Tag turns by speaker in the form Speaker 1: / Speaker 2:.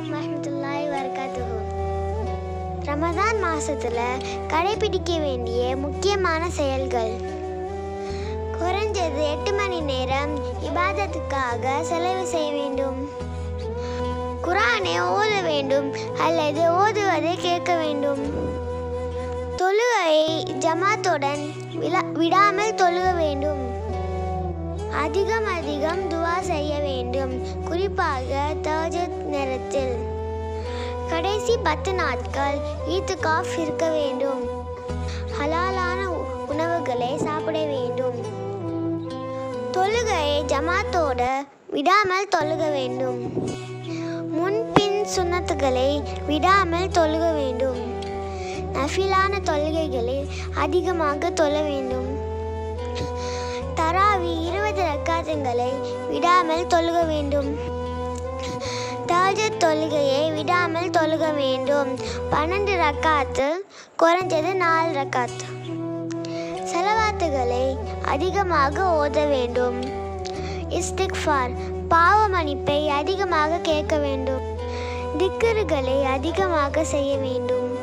Speaker 1: வரஹ்மத்துல்லாஹி வபரகாத்துஹு. ரமதான் மாசத்துல கடைபிடிக்க வேண்டிய முக்கியமான செயல்கள். குறைஞ்சது 8 மணி நேரம் இபாதத்துக்காக செலவு செய்ய வேண்டும். குர்ஆனை ஓத வேண்டும் அல்லது ஓதுவதை கேட்க வேண்டும். தொழுகையை ஜமாத்துடன் விடாமல் தொழுக வேண்டும். அதிகம் துவா செய்ய வேண்டும், குறிப்பாக தஹஜ்ஜுத் நேரத்தில். கடைசி 10 நாட்கள் ஈத்திகாஃப் இருக்க வேண்டும். ஹலாலான உணவுகளை சாப்பிட வேண்டும். தொழுகையை ஜமாத்தோடு விடாமல் தொழுக வேண்டும். முன்பின் சுன்னத்துகளை விடாமல் தொழுக வேண்டும். நஃபிலான தொழுகைகளை அதிகமாக தொழ வேண்டும். தராவி 20 ரக்காத்துகளை விடாமல் தொழுக வேண்டும். தஹஜ்ஜுத் தொழுகையை விடாமல் தொழுக வேண்டும். 12 ரக்காத்து, குறைஞ்சது 4 ரக்காத்து. ஸலவாத்துகளை அதிகமாக ஓத வேண்டும். இஸ்திக்ஃபார், பாவ மன்னிப்பை அதிகமாக கேட்க வேண்டும். திக்ருகளை அதிகமாக செய்ய வேண்டும்.